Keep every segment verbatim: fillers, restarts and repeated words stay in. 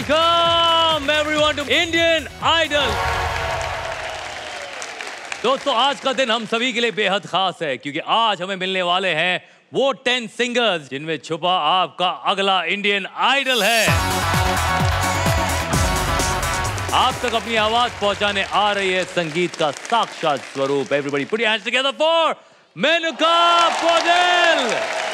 Welcome everyone to Indian Idol. दोस्तों, आज का दिन हम सभी के लिए बेहद खास है क्योंकि आज हमें मिलने वाले हैं वो टेन सिंगर्स जिनमें छुपा आपका अगला इंडियन आइडल है। आप तक अपनी आवाज पहुंचाने आ रही है संगीत का साक्षात स्वरूप। Everybody put your hands together for Menuka Poudel.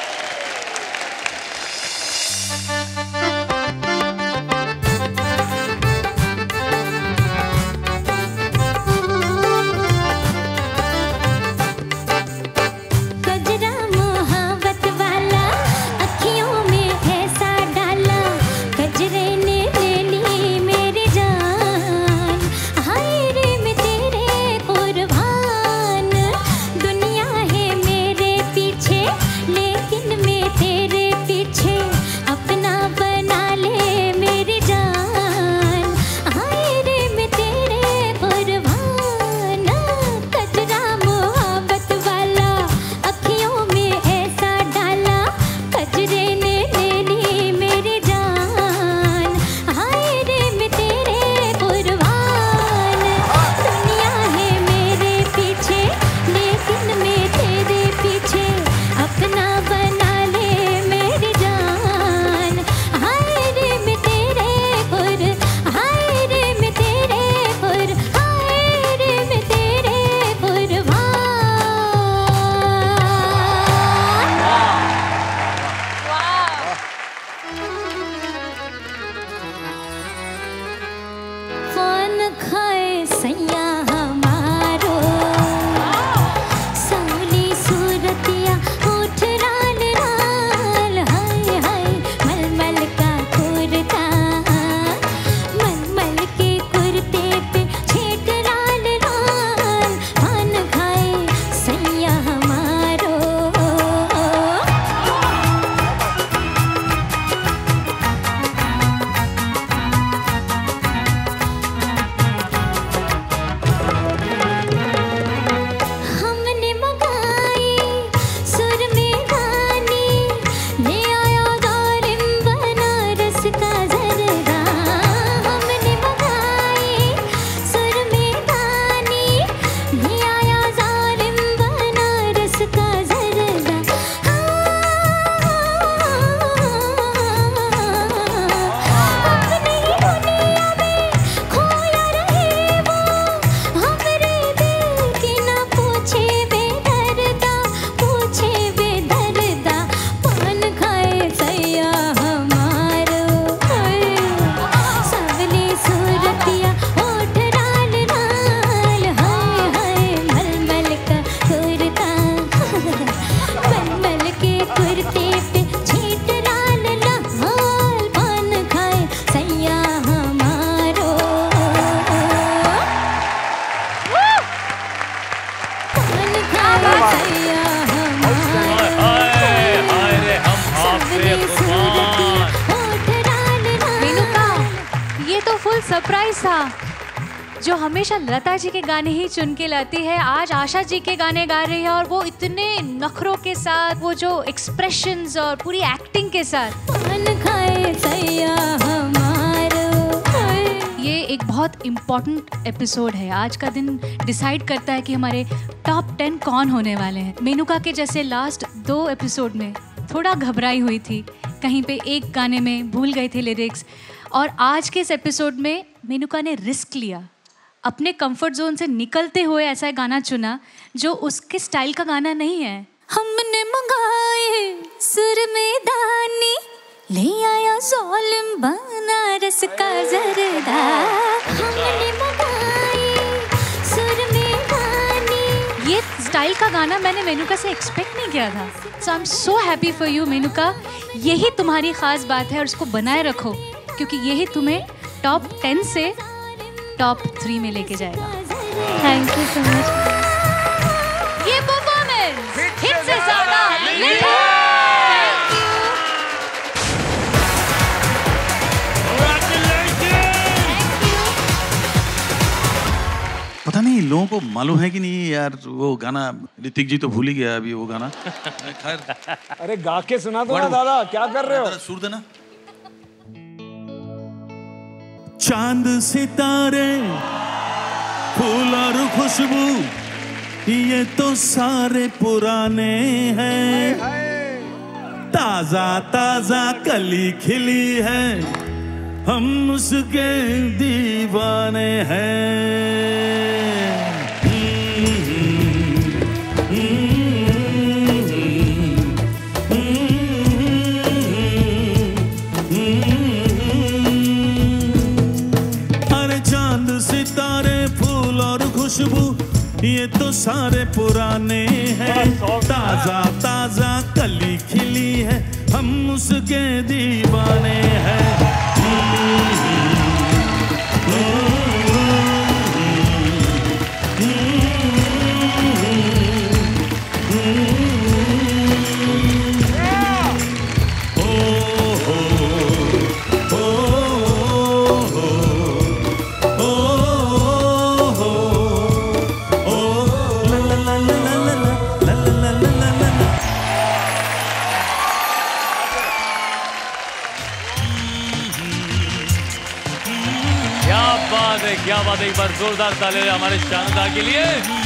जो हमेशा लता जी के गाने ही चुन के लाती है, आज आशा जी के गाने गा रही है और वो इतने नखरों के साथ, वो जो एक्सप्रेशंस और पूरी एक्टिंग के साथ। ये एक बहुत इम्पोर्टेंट एपिसोड है। आज का दिन डिसाइड करता है कि हमारे टॉप टेन कौन होने वाले हैं। मेनुका के जैसे लास्ट दो एपिसोड में थोड़ा घबराई हुई थी, कहीं पे एक गाने में भूल गए थे लिरिक्स, और आज के इस एपिसोड में मेनुका ने रिस्क लिया, अपने कंफर्ट जोन से निकलते हुए ऐसा गाना चुना जो उसके स्टाइल का गाना नहीं है। हमने मंगाए सुर में दानी, ले आया ज़ालिम बनारस का जरदा। हमने मंगाए सुर में दानी। ये स्टाइल का गाना मैंने मेनुका से एक्सपेक्ट नहीं किया था। So I am so happy for you Menuka. यही तुम्हारी खास बात है और इसको बनाए रखो, क्योंकि यही तुम्हें टॉप टेन से टॉप थ्री में लेके जाएगा। Thank you so much. ये परफॉर्मेंस हिट से ज्यादा हिट है। पता नहीं लोगों को मालूम है कि नहीं यार, वो गाना ऋतिक जी तो भूल ही गया अभी वो गाना। खैर, अरे गा के सुना दो ना दादा, क्या कर रहे हो? सुर देना। चांद सितारे फूल और खुशबू ये तो सारे पुराने हैं, ताजा ताजा कली खिली है, हम उसके दीवाने हैं। अरे चांद सितारे फूल और खुशबू ये तो सारे पुराने हैं, ताजा ताजा कली खिली है, हम उसके दीवाने हैं। क्या बात है, एक बार जोरदार ताली हमारे शानदा के लिए।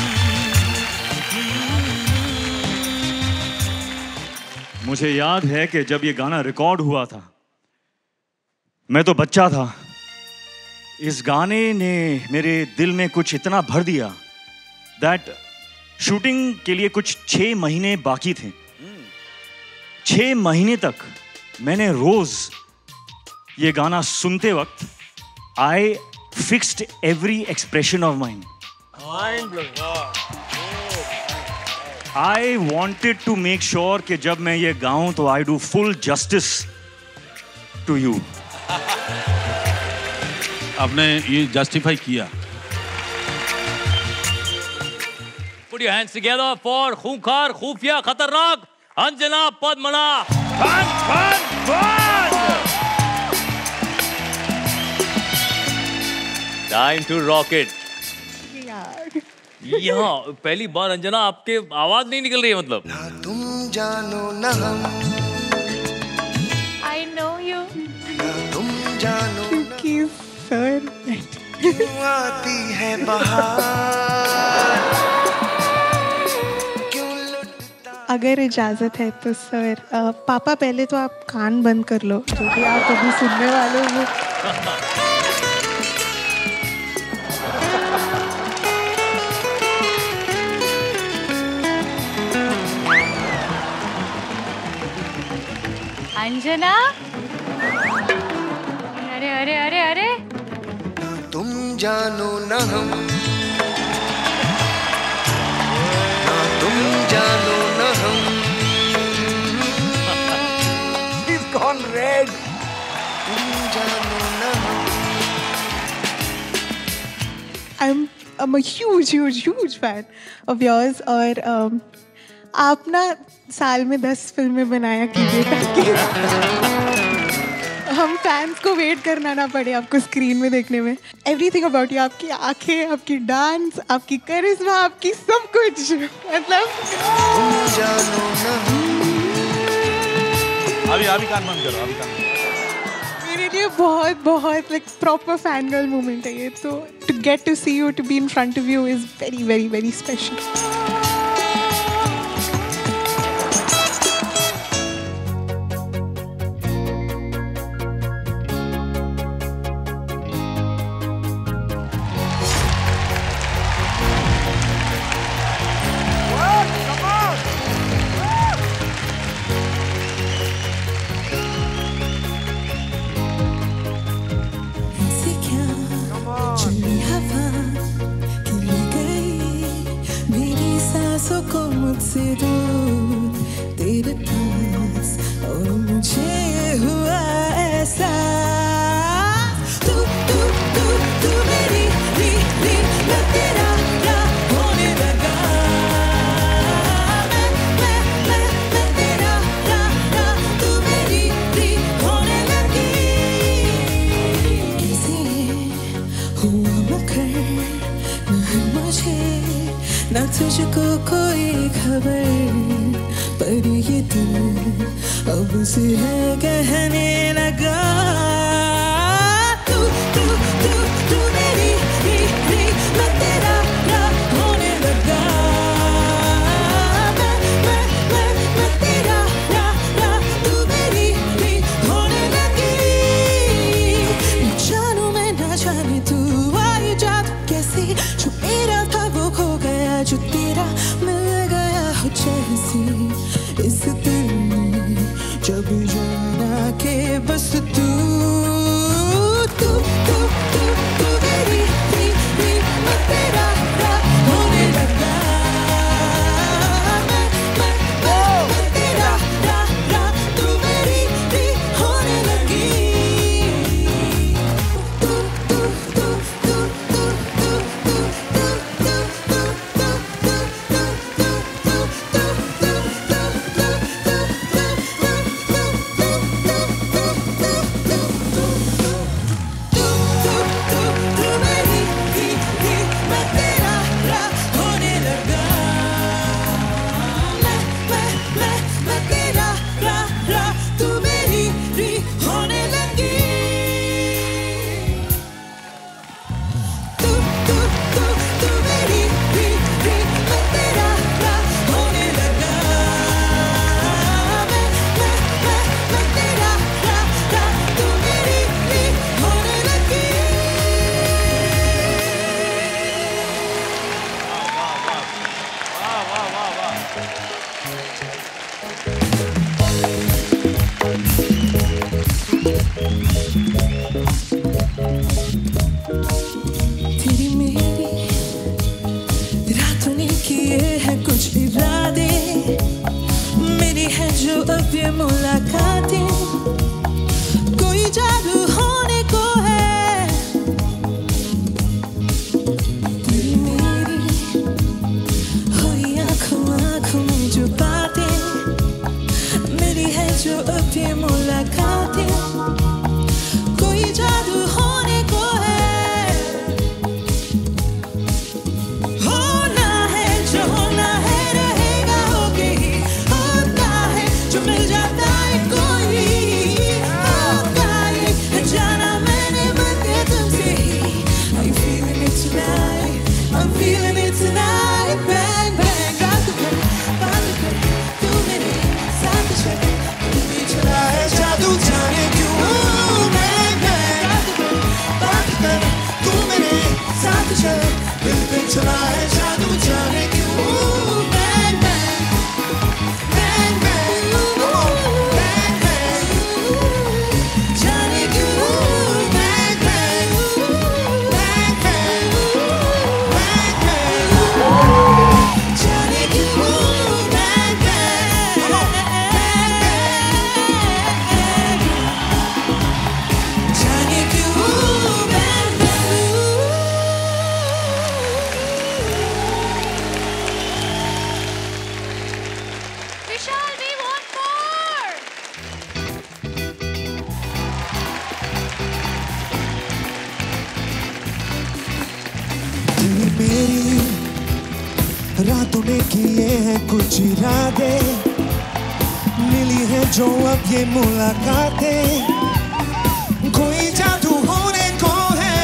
मुझे याद है कि जब ये गाना रिकॉर्ड हुआ था, मैं तो बच्चा था। इस गाने ने मेरे दिल में कुछ इतना भर दिया दैट शूटिंग के लिए कुछ छह महीने बाकी थे। छह महीने तक मैंने रोज ये गाना सुनते वक्त आई fixed every expression of mine. I wanted to make sure कि जब मैं ये गाऊं तो I do full justice to you. आपने ये justify किया। Put your hands together for खूंखार, खूफिया, खतरनाक Anjana पद्मना। Fun, fun, fun! Time to rock it. यहाँ पहली बार अंजना आपके आवाज नहीं निकल रही है, मतलब ना तुम जानो ना हम, I know you. ना तुम जानो क्योंकि सर क्यों आती है बहार, क्यों लुटता। अगर इजाजत है तो सर आ, पापा पहले तो आप कान बंद कर लो, जो कि आप अभी सुनने वाले हो। अंजना, अरे अरे अरे अरे तुम जानो ना हम, ना तुम जानो ना हम। He's gone red. तुम जानो ना हम। I'm I'm a huge huge huge fan of yours और um, आप ना साल में दस फिल्में बनाया कीजिए ताकि हम फैंस को वेट करना ना पड़े आपको स्क्रीन में देखने में। एवरीथिंग अबाउट यू, आपकी आंखें, आपकी डांस, आपकी करिश्मा, आपकी सब कुछ, मतलब अभी अभी कान बंद करो, अभी कान मेरे लिए बहुत बहुत like proper fan girl moment है ये। तो to get to see you, to be in front of you is very very very special. तेरे पास और मुझे हुआ ऐसा, तू तू तू तू मेरी री री, मैं तेरा क्या होने लगा, मैं मैं मैं मैं तेरा क्या क्या, तू मेरी री होने लगी। किसी हुआ मगर न है मुझे, न तुझको कोई खबर, पर ये दिल अब से है कहने लगा, तू तू मैं तेरा रा होने लगा मैं मैं मैं मैं तेरा रा रा तू मेरी री होने लगी जानू मैं ना जाने तू आई जादू कैसे जो मेरा था वो खो गया जो तेरा मिल गया हो जैसी इस दिल में जब जाना के बस तू तू तू तू तू मेरी री री मैं तेरा रा होने लगा मैं मैं मैं मैं तेरा रा रा तू मेरी री होने लगी तू तू तू तू तू तू तू तू तेरी मेरी रातों ने किए हैं कुछ इरादे मेरी है जो अब ये मुलाकातें कोई जादू होने को है तेरी मेरी हुई आँखों आँखों में जो बातें मेरी है जो अब ये मुलाकातें कोई जादू होने को है होना है जो होना है रहेगा होके ही होता है जो मिल जाता है कोई होता है जाना मैंने मन के तुमसे ही Are you feeling it tonight? I'm feeling it tonight bang bang रात भर बात कर तू मेरे साथ चल तू भी चला है जादू जाने क्यों bang bang रात भर बात कर तू मेरे साथ चल दिल पे चला है जादू जाने क्यों bang bang bang bang bang bang जाने क्यों bang bang bang bang bang bang जाने क्यों bang bang जाने क्यों bang bang Vishal, we want more. तेरी मेरी रातों ने किए हैं कुछ इरादे मिली है जो अब ये मुलाकातें कोई जादू होने को है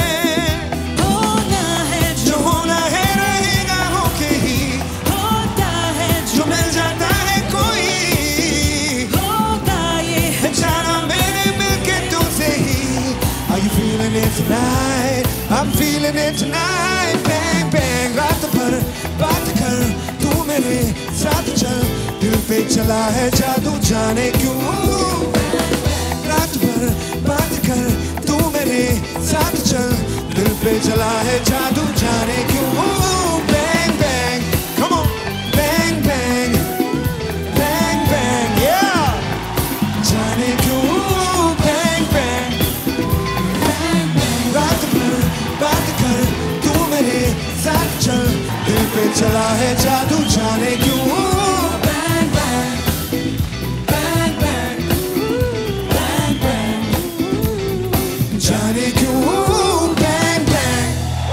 होना है जो होना है रहेगा होके ही होता है जो मिल जाता है कोई होगा ये जाना मैंने मिलके तुमसे ही Are you feeling it tonight? I'm feeling it tonight bang bang रात भर बात कर तू मेरे साथ चल दिल पे चला है जादू जाने क्यों रात भर बात कर तू मेरे साथ चल दिल पे चला है जादू जाने क्यों bang bang come on bang bang bang bang yeah जाने क्यों bang bang रात भर बात कर तू मेरे साथ चल दिल पे चला है जादू जाने क्यों bang bang bang bang bang bang जाने क्यों bang bang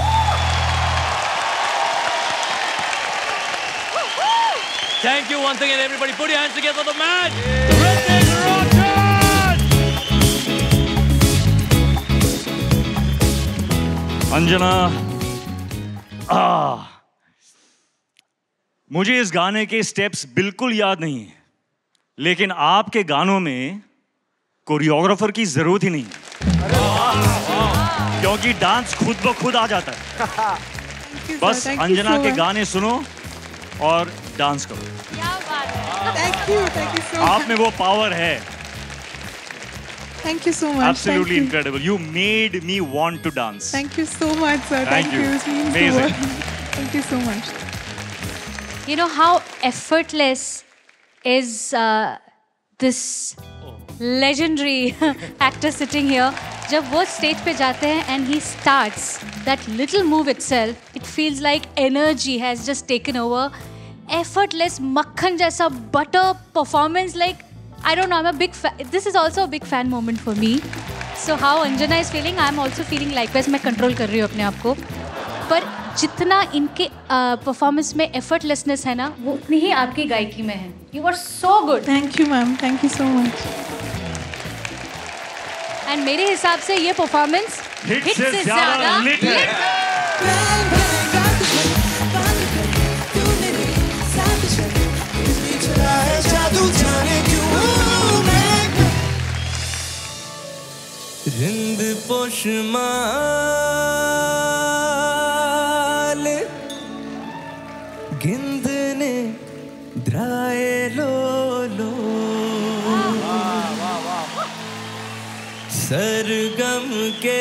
Thank you once again, everybody. Put your hands together for the man, Hrithik Roshan. Anjana आ, मुझे इस गाने के स्टेप्स बिल्कुल याद नहीं है, लेकिन आपके गानों में कोरियोग्राफर की जरूरत ही नहीं क्योंकि डांस खुद ब खुद आ जाता है। बस अंजना के गाने सुनो और डांस करो। Thank you, thank you so much. आप में वो पावर है। Thank you so much. Absolutely Thank you. incredible. You made me want to dance. Thank you so much, sir. Thank Thank you. you. It means the Amazing. world. Thank you so much. You know how effortless is uh, this legendary actor sitting here? जब वो stage पे जाते हैं and he starts that little move itself, it feels like energy has just taken over. Effortless, मक्खन जैसा butter performance, like I don't know, I'm a big fan. This is also a big fan moment for me. So how Anjana is feeling, I'm also feeling likewise. मैं control कर रही हूँ अपने आप को. पर जितना इनके परफॉर्मेंस में effortlessness है ना, वो उतनी ही आपकी गायकी में है. You were so good. Thank you, ma'am. Thank you so much. And मेरे हिसाब से ये परफॉर्मेंस हिट हिट से से ज्यादा ज्यादा lit है। Bang, bang, रात भर बात कर, तू मेरे साथ चल, तुझे चला है जादू जाने क्यों मैं रिंद पोशमाल गिंदने द्राए लो लो सरगम के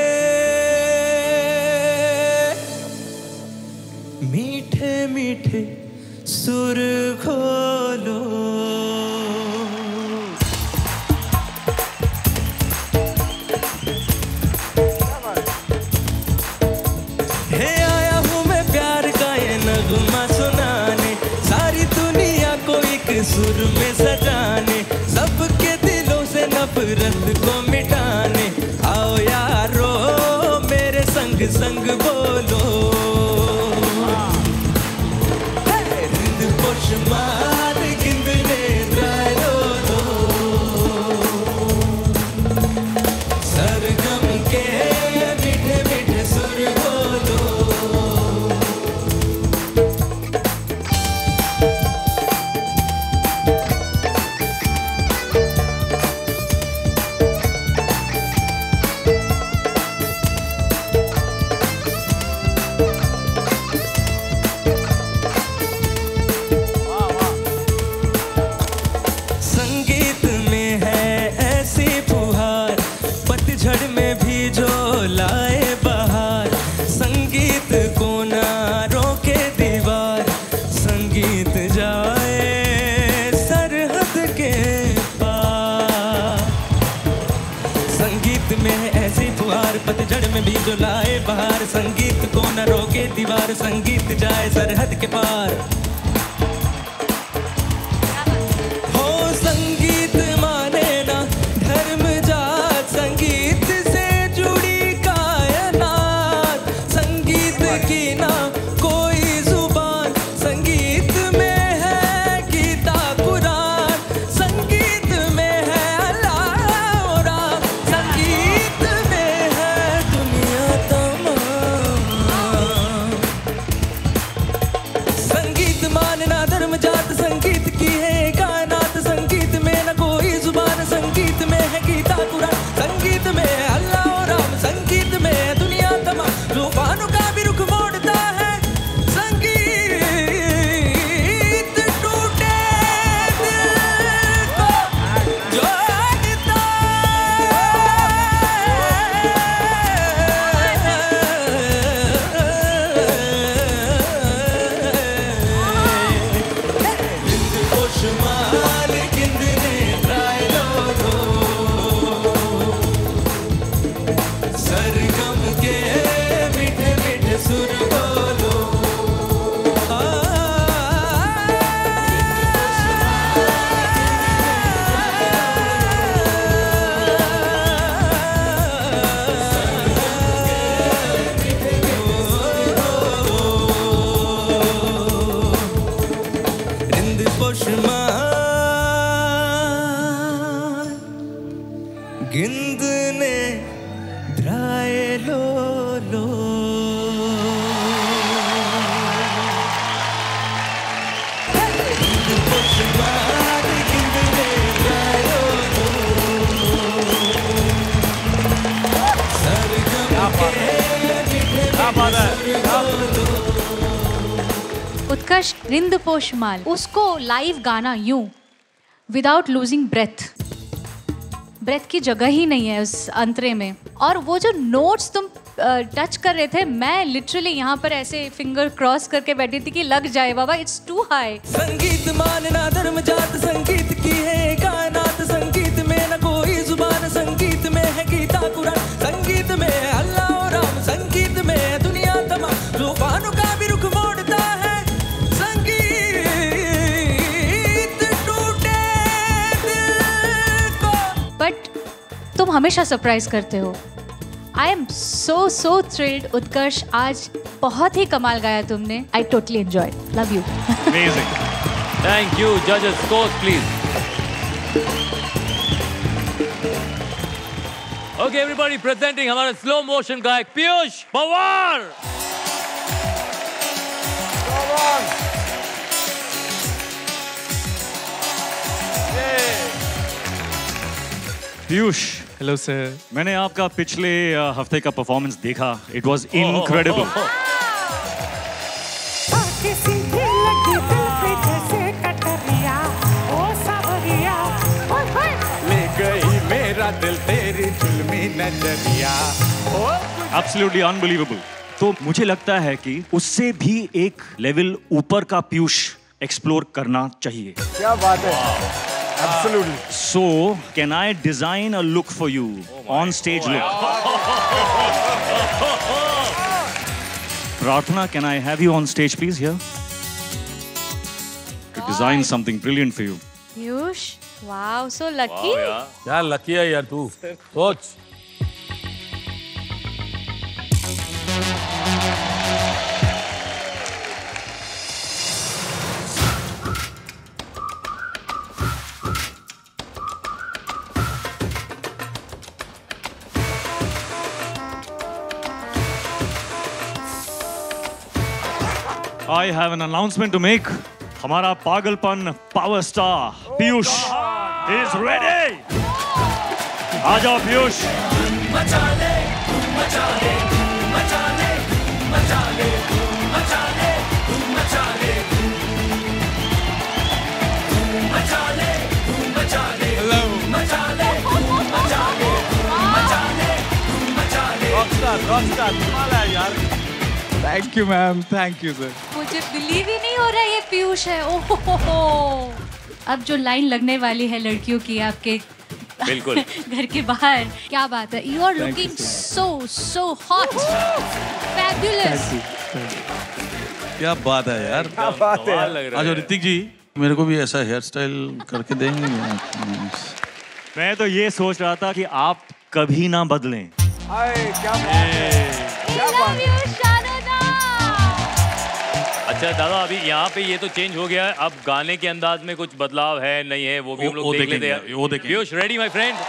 मीठे मीठे सुर खोलो हे आया हूँ मैं प्यार का ये नगमा सुनाने सारी दुनिया को एक सुर में सजाने सबके दिलों से नफरत को मिटाने आओ यारो मेरे संग संग बोलो रिंद पोशमाल गिंदने द्राए लो लो सरगम के मीठे मीठे सुर बोलो संगीत में है ऐसी फुहार पतझड़ में भी जो लाए बहार संगीत को ना रोके दीवार संगीत जाए सरहद के पार संगीत में है ऐसी फुहार पतझड़ में भी जो लाए बहार संगीत को ना रोके दीवार संगीत जाए सरहद के पार हो संगीत माने ना धर्म जात संगीत से जुड़ी कायनात संगीत की ना कोई जुबान संगीत में है गीता कुरान संगीत में है अल्लाह और राम संगीत में है दुनिया तमाम संगीत मानना धर्म जात संगीत की है कायनात संगीत में न कोई जुबान संगीत में है गीता कुरान संगीत में है अल्लाह और राम संगीत में है दुनिया तमाम तूफानों का भी रुख मोड़ता है संगीत टूटे दिल को जोड़ता रिंद पोशमाल गिंदने द्राए लो लो सरगम के मीठे मीठे सुर बोलो आ, रिंद पोशमाल गिंदने द्राए लो लो क्या बात है। उत्कर्ष रिंद पोषमाल, उसको लाइव गाना यूं विदाउट लूजिंग ब्रेथ, ब्रेथ की जगह ही नहीं है उस अंतरे में। और वो जो नोट्स तुम टच uh, कर रहे थे, मैं लिटरली यहाँ पर ऐसे फिंगर क्रॉस करके बैठी थी कि लग जाए बाबा, इट्स टू हाई। संगीत मानना धर्म जात, संगीत की है कायनात, संगीत में न कोई जुबान, संगीत में है गीता कुरान, संगीत में है अल्लाह और राम, संगीत में है दुनिया तमाम, तूफानों का भी रुख मोड़ता है संगीत, टूटे दिल को। बट तुम हमेशा सरप्राइज करते हो। आई एम सो सो थ्रिल्ड उत्कर्ष, आज बहुत ही कमाल गाया तुमने। I totally enjoy, love you. Amazing. Thank you. Judges, scores please. Okay, everybody, presenting हमारा स्लो मोशन गायक पीयूष पवार। Piyush, hello sir. मैंने आपका पिछले uh, हफ्ते का परफॉर्मेंस देखा। It was incredible. ले गई मेरा दिल तेरी जुल्मी नजरिया। Absolutely unbelievable. तो मुझे लगता है कि उससे भी एक लेवल ऊपर का पीयूष एक्सप्लोर करना चाहिए। क्या बात है। Absolutely. So, can I design a look for you? Oh on stage look. Prarthana, can I have you on stage please here? To design something brilliant for you. Piyush, wow, so lucky. Wow, यार। क्या lucky है यार तू, सोच। I have an announcement to make. हमारा पागलपन power star Piyush is ready. आ जाओ पीयूष। मचा ले, मचा ले, मचा ले, मचा ले, मचा ले, मचा ले, मचा ले, मचा ले, मचा ले, मचा ले, मचा ले, मचा ले। रॉकस्टार, रॉकस्टार, कमाल है यार। Thank you ma'am, thank you sir. मुझे बिलीव ही नहीं हो रहा है ये पीयूष है। ओहो, अब जो लाइन लगने वाली है लड़कियों की आपके बिल्कुल घर के बाहर, क्या बात है। You are looking so so hot, fabulous. क्या बात है यार, क्या बात है। आज ऋतिक जी मेरे को भी ऐसा हेयर स्टाइल करके देंगे। मैं तो ये सोच रहा था कि आप कभी ना बदलें। हाय, क्या बात है, क्या बात है। अच्छा दादा, अभी यहाँ पे ये तो चेंज हो गया है, अब गाने के अंदाज में कुछ बदलाव है नहीं है वो भी हम लोग देख लेते हैं। वो देखेंगे। Piyush, ready my friend?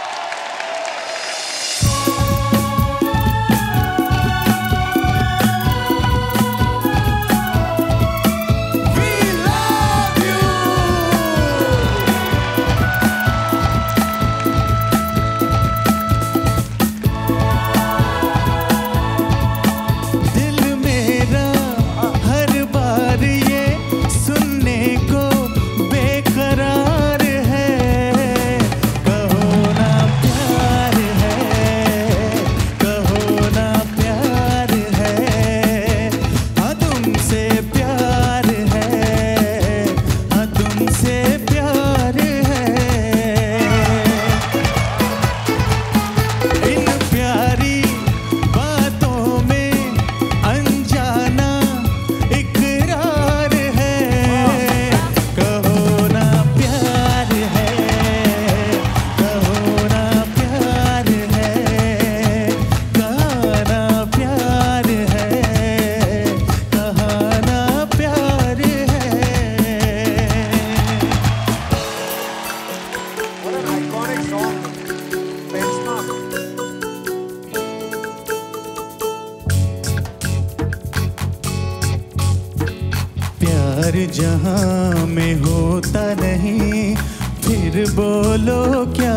प्यार जहां में होता नहीं, फिर बोलो क्या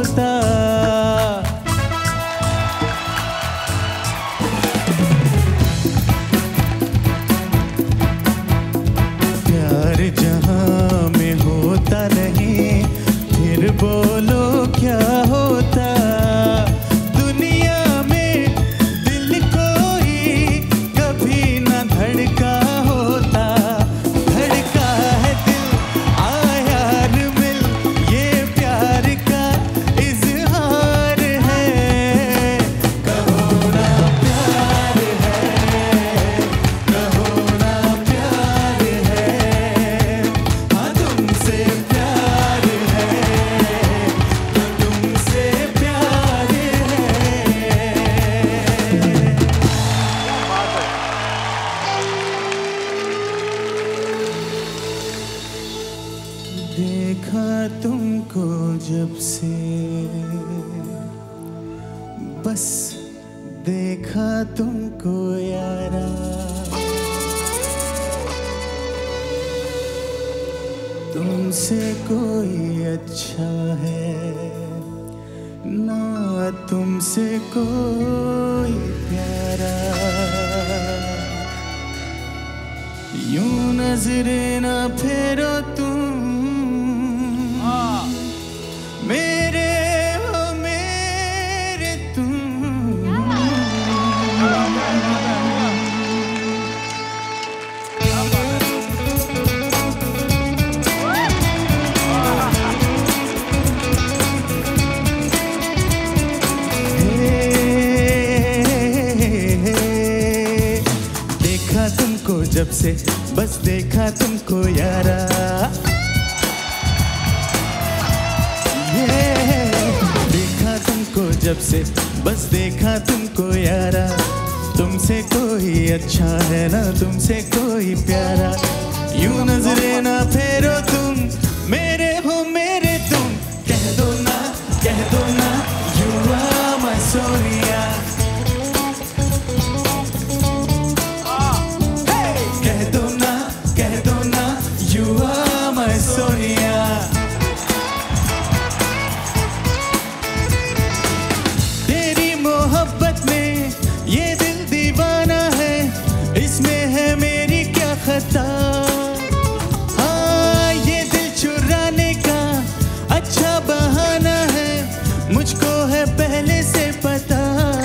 होता। देखा तुमको जब से बस देखा तुमको यारा तुमसे कोई अच्छा है ना तुमसे कोई प्यारा यूं नजरे ना फेरो तुम मेरे हो मेरे तुम जब से बस देखा तुमको यारा ये देखा तुमको जब से बस देखा तुमको यारा तुमसे कोई अच्छा है ना तुमसे कोई प्यारा यूं नजरे ना फेरो तुम मेरे हो मेरे तुम कह दो ना कह दो ना यू आर माय सोनिया तेरी मोहब्बत में ये दिल दीवाना है इसमें है मेरी क्या खता हाँ ये दिल चुराने का अच्छा बहाना है मुझको है पहले से पता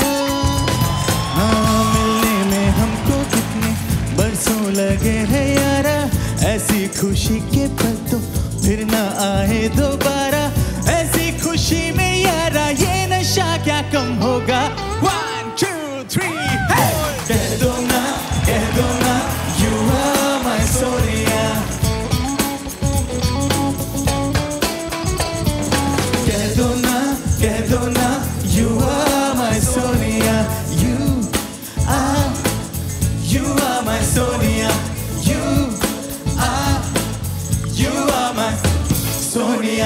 हाँ मिलने में हमको कितने बरसों लगे हैं यारा ऐसी खुशी के पल तो फिर ना आए दोबारा ऐसी खुशी में यारा ये नशा क्या कम होगा वन टू थ्री कह दो ना कह दो ना यू आर माय सोनिया कह दो ना कह दो ना you are my Sonia you are you are my Sonia you You are my Sonia.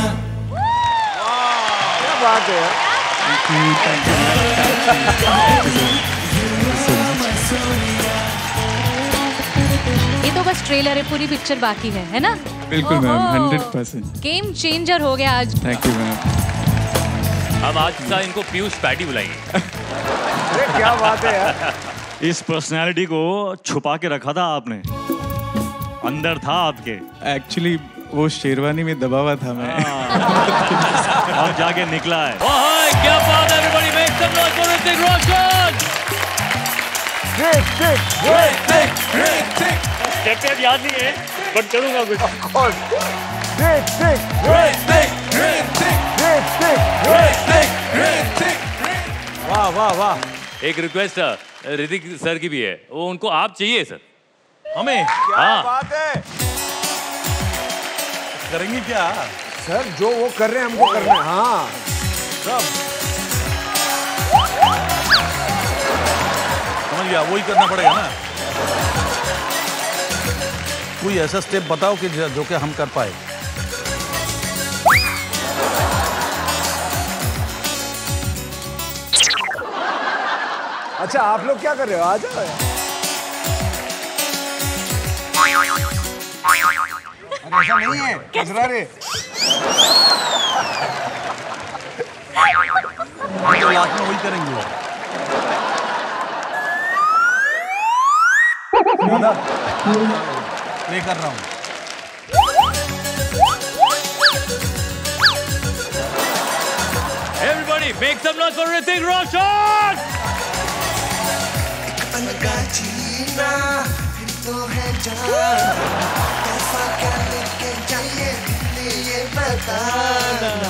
क्या बात है यार? ये तो बस ट्रेलर है पूरी पिक्चर बाकी है है ना बिल्कुल ma'am hundred percent game changer हो गया आज थैंक यू मैम अब आज का इनको पीयूष पैटी बुलाएंगे अरे क्या बात है यार इस पर्सनालिटी को छुपा के रखा था आपने अंदर था आपके एक्चुअली वो शेरवानी में दबा हुआ था मैं अब जाके निकला है ओह क्या बात है everybody make some noise for Hrithik Roshan Hrithik Hrithik Hrithik captain याद नहीं है बट करूंगा कुछ ऑफ कोर्स ऋतिक ऋतिक ऋतिक ऋतिक ऋतिक ऋतिक वाह वाह वाह एक रिक्वेस्ट ऋतिक सर की भी है वो उनको आप चाहिए सर हमें क्या हाँ। बात है करेंगे क्या सर जो वो कर रहे हैं हमको करना है हाँ सब समझ गया वही करना पड़ेगा ना कोई ऐसा स्टेप बताओ कि जो कि हम कर पाए अच्छा आप लोग क्या कर रहे हो आ जाओ ऐसा नहीं है कचरा रे तो लास्ट में वही करेंगे प्ले कर रहा हूँ Everybody make some noise for Hrithik Roshan का जीना फिर तो है जान कैसा क्या लेके जाइए दिल्ली ये बताना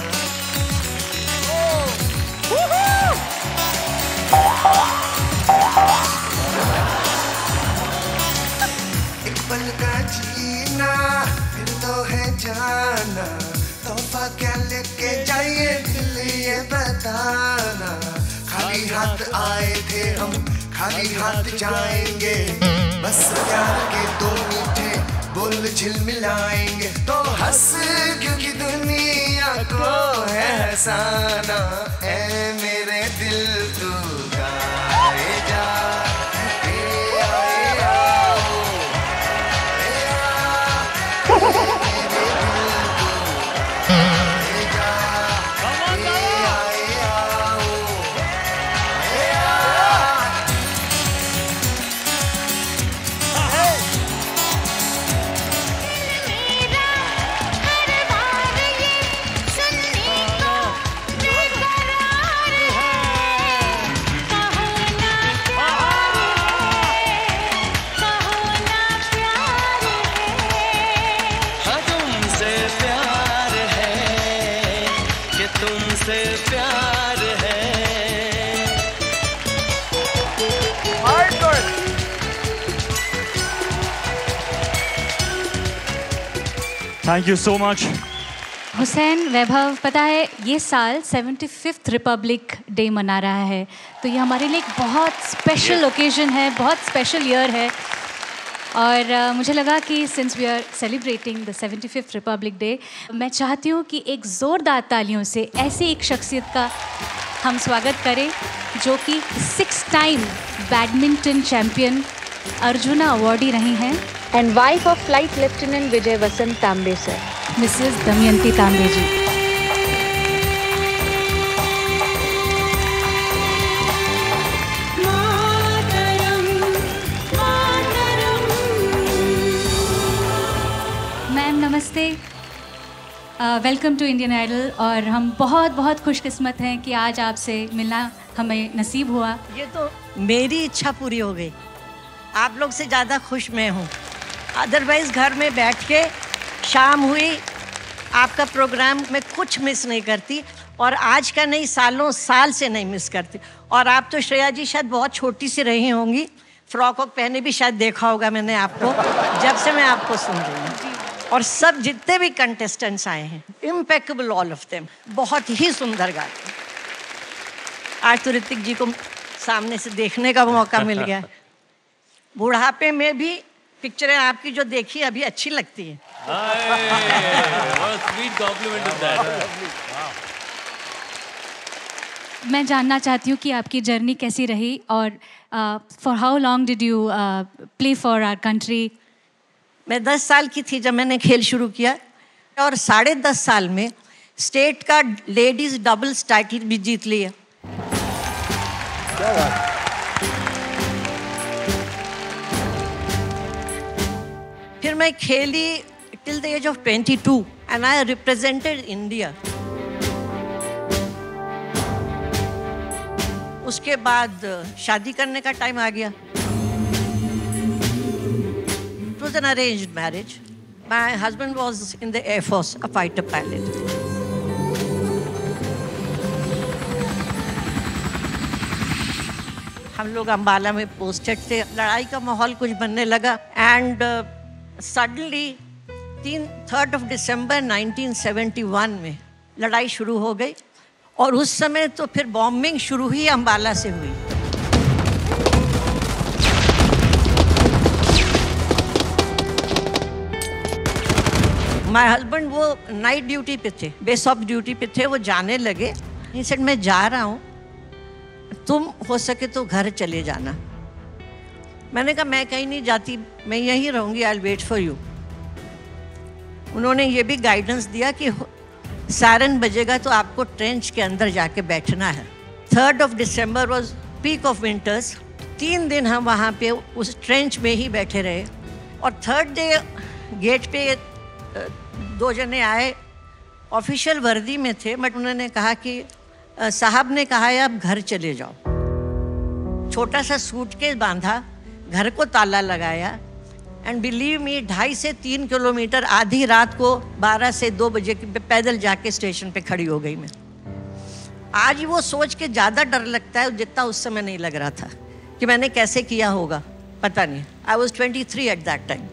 एक पल का जीना फिर तो है जाना तोहफा क्या लेके जाइए दिल्ली ये बताना खाली हाथ आए थे हम खाली हाथ जाएंगे बस प्यार के दो मीठे फूल झिलमिलाएंगे तो हंस, क्योंकि दुनिया को है हंसाना। ऐ मेरे दिल तू गाए जा, ए आए आओ, ए आ, मेरे दिल तू गाए जा, ए आए आओ, ए आ। तुमसे प्यार है। Thank you so much. Hussain, Vaibhav, पता है ये साल सेवेंटी फिफ्थ रिपब्लिक डे मना रहा है, तो ये हमारे लिए एक बहुत स्पेशल ओकेजन है, बहुत स्पेशल ईयर है। और uh, मुझे लगा कि since we are celebrating the seventy fifth republic day, मैं चाहती हूँ कि एक ज़ोरदार तालियों से ऐसी एक शख्सियत का हम स्वागत करें जो कि six time badminton champion Arjuna awardee रही हैं and wife of flight lieutenant Vijay Vasant Tambe sir, Mrs Damayanti Tambe ji. Ma'am नमस्ते, वेलकम टू इंडियन आइडल। और हम बहुत बहुत खुशकिस्मत हैं कि आज आपसे मिलना हमें नसीब हुआ। ये तो मेरी इच्छा पूरी हो गई, आप लोग से ज़्यादा खुश मैं हूँ। अदरवाइज़ घर में बैठ के शाम हुई, आपका प्रोग्राम मैं कुछ मिस नहीं करती, और आज का नहीं, सालों साल से नहीं मिस करती। और आप तो श्रेया जी शायद बहुत छोटी सी रही होंगी, फ्रॉक वॉक पहने भी शायद देखा होगा मैंने आपको, जब से मैं आपको सुन रही हूँ। और सब जितने भी कंटेस्टेंट्स आए हैं, इम्पेक्केबल ऑल ऑफ देम, बहुत ही सुंदर गाते हैं। आज तो ऋतिक जी को सामने से देखने का मौका मिल गया। बुढ़ापे में भी पिक्चरें आपकी जो देखी अभी अच्छी लगती है। मैं जानना चाहती हूँ कि आपकी जर्नी कैसी रही, और for how long did you play for our country? मैं दस साल की थी जब मैंने खेल शुरू किया, और साढ़े दस साल में स्टेट का लेडीज डबल्स टाइटल भी जीत लिया। फिर मैं खेली till the age of twenty two and I represented India. उसके बाद शादी करने का टाइम आ गया। It was an arranged marriage. My husband was in the Air Force, a fighter pilot. हम लोग अंबाला में पोस्टेड थे। लड़ाई का माहौल कुछ बनने लगा, एंड सडनली तीन third of December nineteen seventy one में लड़ाई शुरू हो गई, और उस समय तो फिर बॉम्बिंग शुरू ही अंबाला से हुई। माय हस्बैंड वो नाइट ड्यूटी पे थे, बेस ऑफ ड्यूटी पे थे, वो जाने लगे। ही सेड मैं जा रहा हूँ, तुम हो सके तो घर चले जाना। मैंने कहा मैं कहीं नहीं जाती, मैं यहीं रहूँगी, I will wait for you. उन्होंने ये भी गाइडेंस दिया कि सायरन बजेगा तो आपको ट्रेंच के अंदर जाके बैठना है। Third of December was peak of winters. तीन दिन हम वहाँ पे उस ट्रेंच में ही बैठे रहे, और थर्ड डे गेट पे दो जने आए, ऑफिशियल वर्दी में थे, बट उन्होंने कहा कि साहब ने कहा है आप घर चले जाओ। छोटा सा सूटकेस बांधा, घर को ताला लगाया, एंड बिलीव मी ढाई से तीन किलोमीटर आधी रात को बारह से दो बजे पे पैदल जाके स्टेशन पे खड़ी हो गई मैं। आज वो सोच के ज़्यादा डर लगता है जितना उस समय नहीं लग रहा था कि मैंने कैसे किया होगा, पता नहीं। I was twenty three at that time.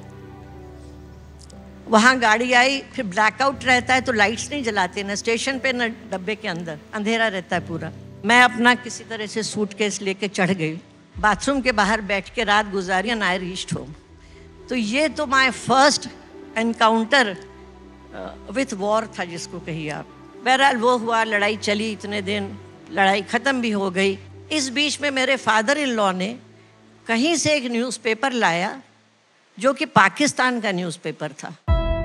वहाँ गाड़ी आई, फिर ब्लैकआउट रहता है तो लाइट्स नहीं जलाते ना स्टेशन पे ना डब्बे के अंदर, अंधेरा रहता है पूरा। मैं अपना किसी तरह से सूटकेस लेके चढ़ गई, बाथरूम के बाहर बैठ के रात गुजारी, एंड आई रीच्ड होम। तो ये तो my first encounter with war था जिसको कहिए आप। बहरहाल वो हुआ, लड़ाई चली इतने दिन, लड़ाई ख़त्म भी हो गई। इस बीच में मेरे फादर इन लॉ ने कहीं से एक न्यूज़पेपर लाया जो कि पाकिस्तान का न्यूज़पेपर था।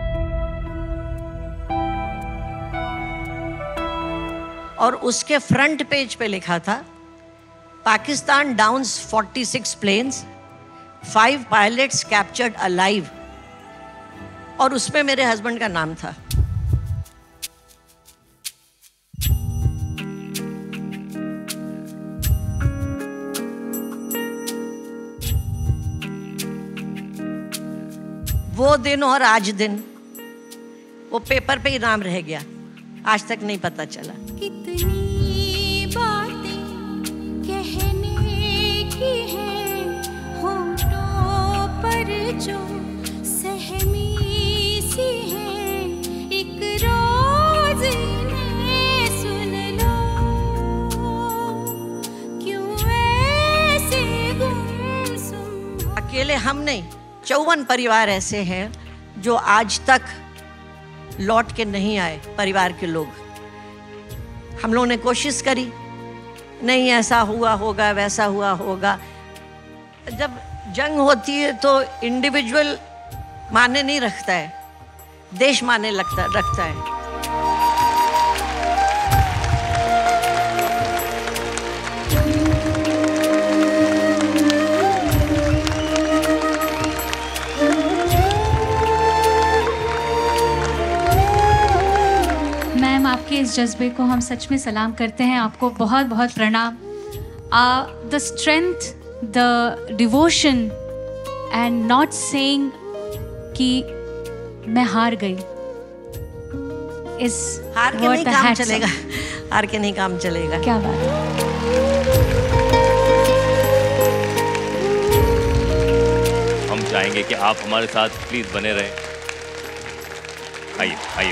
और उसके फ्रंट पेज पे लिखा था पाकिस्तान डाउन्स छियालीस planes, five pilots captured alive. और उसमें मेरे हस्बैंड का नाम था। वो दिन और आज दिन वो पेपर पे ही नाम रह गया, आज तक नहीं पता चला। कितनी बातें कहने की है होठों पर जो सहमी सी है, एक रोज इन्हें सुन लो, क्यों ऐसे गुमसुम। अकेले हम नहीं, चौवन परिवार ऐसे हैं जो आज तक लौट के नहीं आए। परिवार के लोग, हम लोगों ने कोशिश करी, नहीं ऐसा हुआ होगा, वैसा हुआ होगा। जब जंग होती है तो इंडिविजुअल माने नहीं रखता है, देश माने लगता रखता है। आपके इस जज्बे को हम सच में सलाम करते हैं। आपको बहुत बहुत प्रणाम। The strength, the devotion and not saying कि मैं हार गई, इस हार के नहीं काम चलेगा, हार के नहीं काम चलेगा। क्या बात है। हम चाहेंगे कि आप हमारे साथ प्लीज बने रहें। आइए आइए।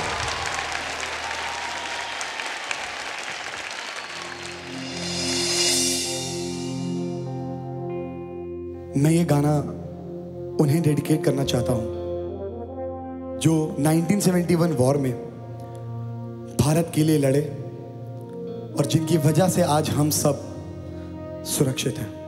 मैं ये गाना उन्हें डेडिकेट करना चाहता हूं जो नाइनटीन सेवेंटी वन वॉर में भारत के लिए लड़े और जिनकी वजह से आज हम सब सुरक्षित हैं।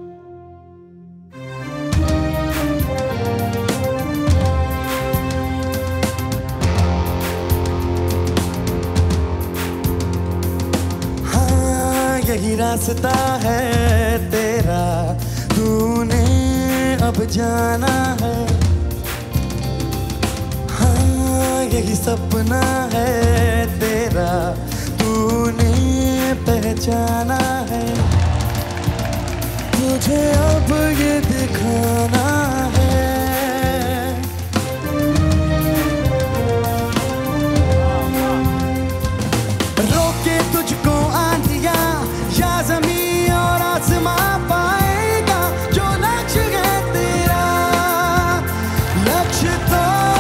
हाँ, यही रास्ता है तेरा, तूने अब जाना है। हाँ, यही सपना है तेरा, तूने पहचाना है। तुझे अब ये दिखाना है। रोके तुझको आंधिया या जमीन और आसमां पाएगा जो लक्ष्य है तेरा। लक्ष्य तो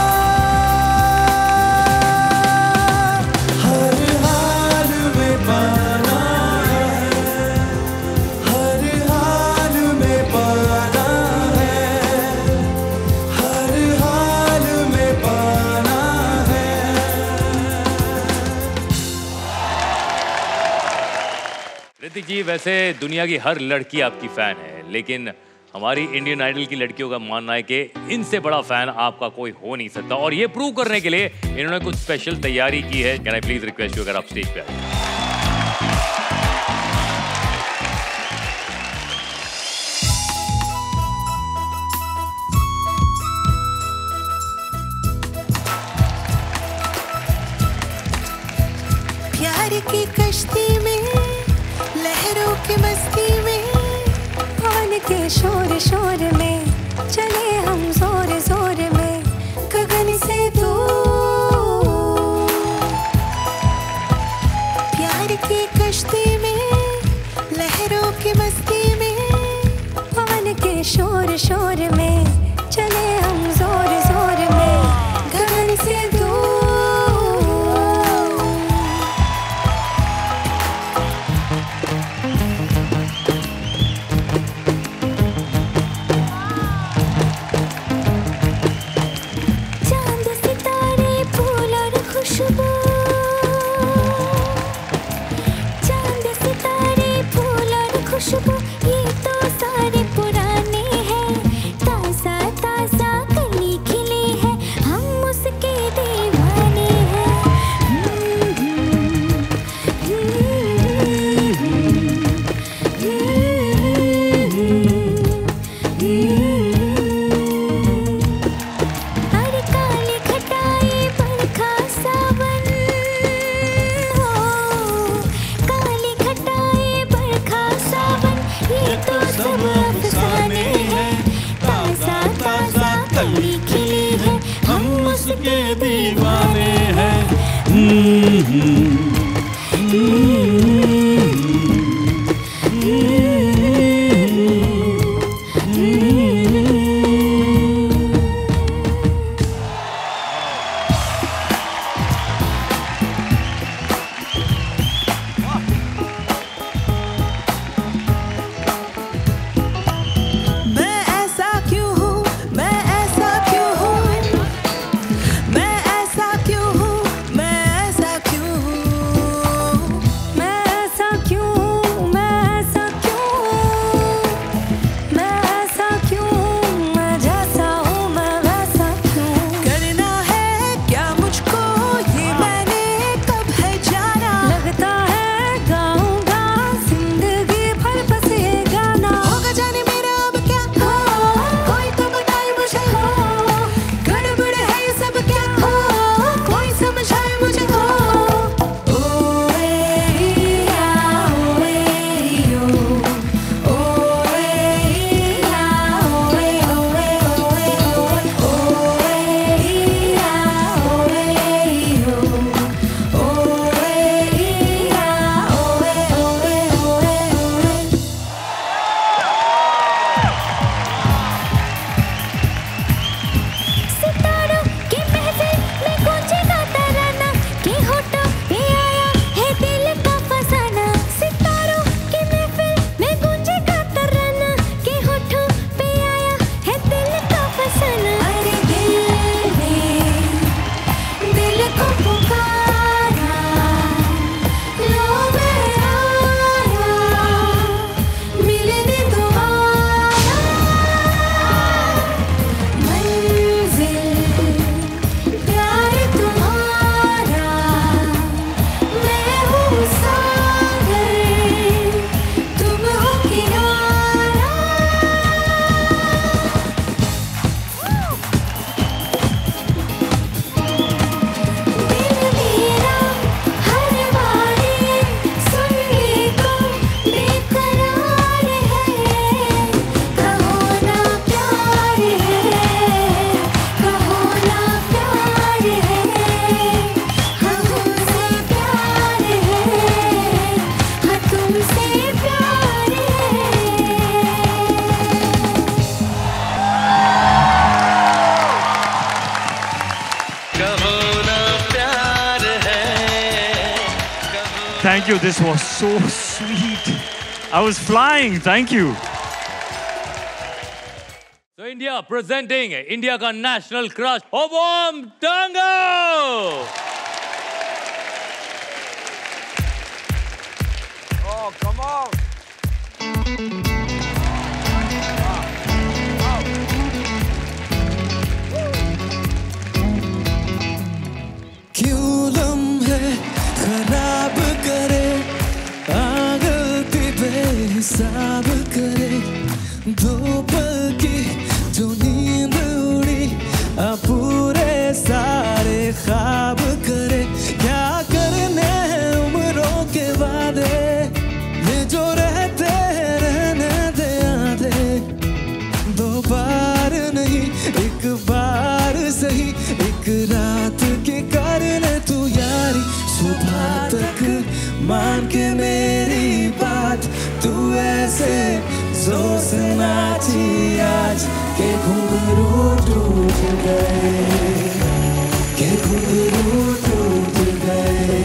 हर हाल में पाना है, हर हाल में पाना है, हर हाल में पाना है। ऋतिक जी, वैसे दुनिया की हर लड़की आपकी फैन है, लेकिन हमारी इंडियन आइडल की लड़कियों का मानना है कि इनसे बड़ा फैन आपका कोई हो नहीं सकता। और ये प्रूव करने के लिए इन्होंने कुछ स्पेशल तैयारी की है। Can I please request you, अगर आप स्टेज पे आए। प्यार की कश्ती में, लहरों की मस्ती में, पवन के शोर शोर में चले हम जोर जोर में गगन से दूर। प्यार की कश्ती में, लहरों की मस्ती में, पवन के शोर शोर में चले हम जोर जोर में गगन से दूर। दीवाने हैं। हम्म, Thank you. This was so sweet. I was flying. Thank you. So India presenting India का national crush Obom Tango. Oh, come on. क्यों लम्हे खराब करे आगलती बेहिसाब करे दो पल की जो नींद उड़ी अब पूरे सारे ख्वाब करे क्या करने हैं उम्रों के वादे ये जो रहते रहने दे आधे दो बार नहीं एक बार सही एक रात की कर ले तू यारी सुबह तक मान के मेरी बात तू ऐसे जोर से नाची आज के घुंघरू टूट गए के घुंघरू टूट गए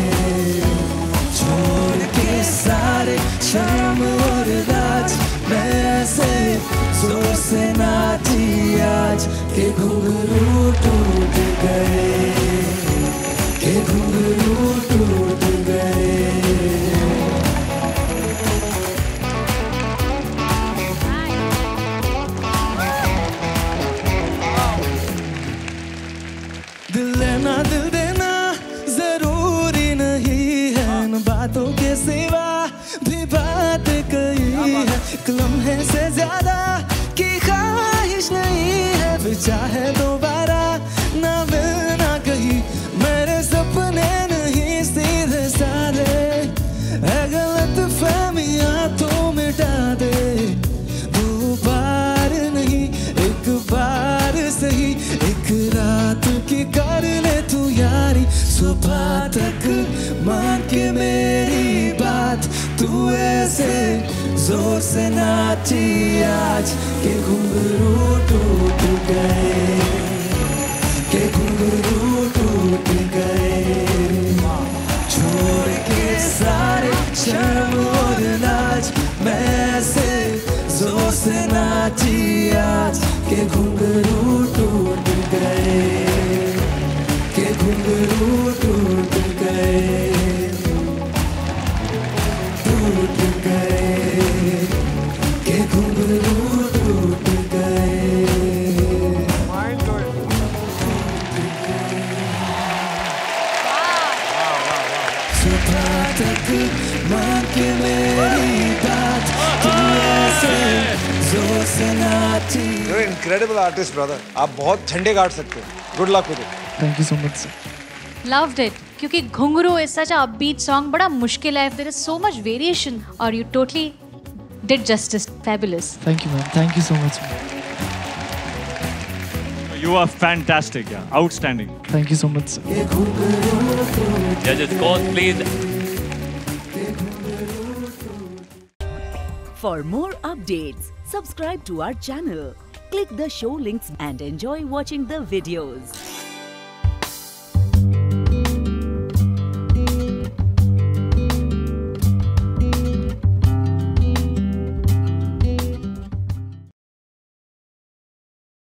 छोड़ के सारे शर्म और लाज मैं ऐसे जोर से नाची आज के घुंघरू टूट गए के घुंघरू टूट गए दिल लेना दिल देना जरूरी नहीं है इन बातों के सिवा भी बात कही है एक लम्हे से ज्यादा की ख्वाहिश नहीं है फिर चाहे दोबारा ना मिलना कहीं मेरे सपने नहीं सीधे साधे है गलत फहमियां तो मिटा दे दो बार नहीं एक बार सही एक रात की कर ले तू से नाची आज के घुंघरू टूट गए, के घुंघरू टूट गए, छोड़ के सारे शर्म और लाज मैं से जोर से नाची आज के घुंघरू टूट गए, के घुंघरू टूट गए, टूट गए, के घुंघरू टूट गए। सुबह तक मां के मेरी बात तू ऐसे जोर से नाची। You're an incredible artist, brother. आप बहुत झंडे गाड़ सकते हो. Good luck with it. Thank you so much, sir. Loved it. क्योंकि घुंघरू is such a upbeat song, बड़ा मुश्किल है. There is so much variation, और you totally did justice. Fabulous. Thank you, ma'am. Thank you so much, ma'am. You are fantastic, yeah. Outstanding. Thank you so much, sir. Judges, calls, please. For more updates, subscribe to our channel, click the show links and enjoy watching the videos.